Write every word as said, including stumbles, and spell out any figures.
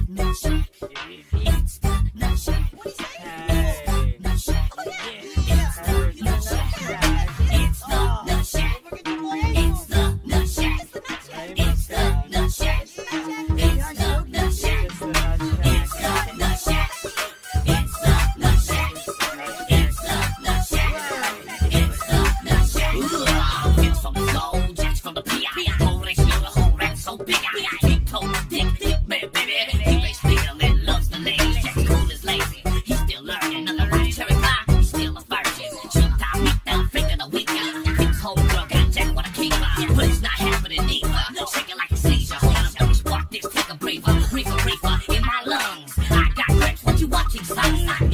Nut Shack. It's the Nut Shack. What do you say? Hey. Nut Shack. Oh, yeah. It's the Nut Shack. It's the Nut Shack. It's the Nut Shack. It's the Nut Shack. It's the Nut Shack. It's the Nut Shack. It's the Nut Shack. It's the Nut Shack. It's the Nut Shack. It's the Nut Shack. It's the Nut Shack. It's from the soul, jacks from the P I. Whole ratio, the whole rat so big. I keep told dick, dick, man, baby. He may steal and loves the ladies. Jack's cool is lazy. He's still learning. Another cherry pie. He's still a virgin. Cheap time, meet down, finger the weekend. This whole girl got Jack what I keep her. But it's not happening either. Shaking like a seizure. Hold up, don't spark this, take a breather. Reefer, reefer in my lungs. I got Rex, what you watching, son?